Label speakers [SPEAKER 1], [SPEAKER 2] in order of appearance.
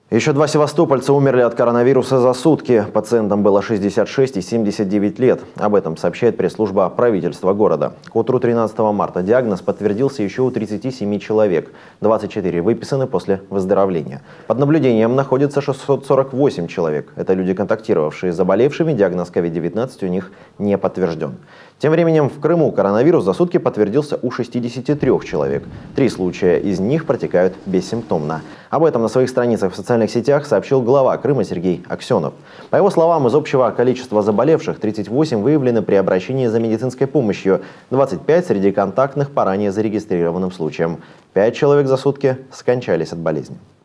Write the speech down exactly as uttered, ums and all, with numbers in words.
[SPEAKER 1] Еще два севастопольца умерли от коронавируса за сутки. Пациентам было шестьдесят шесть и семьдесят девять лет. Об этом сообщает пресс-служба правительства города. К утру тринадцатого марта диагноз подтвердился еще у тридцати семи человек. двадцать четыре выписаны после выздоровления. Под наблюдением находится шестьсот сорок восемь человек. Это люди, контактировавшие с заболевшими. Диагноз ковид девятнадцать у них не подтвержден. Тем временем в Крыму коронавирус за сутки подтвердился у шестидесяти трёх человек. Три случая из них протекают бессимптомно. Об этом на своих страницах в социальных сетях сообщил глава Крыма Сергей Аксенов. По его словам, из общего количества заболевших тридцать восемь выявлены при обращении за медицинской помощью, двадцать пять среди контактных по ранее зарегистрированным случаям. пять человек за сутки скончались от болезни.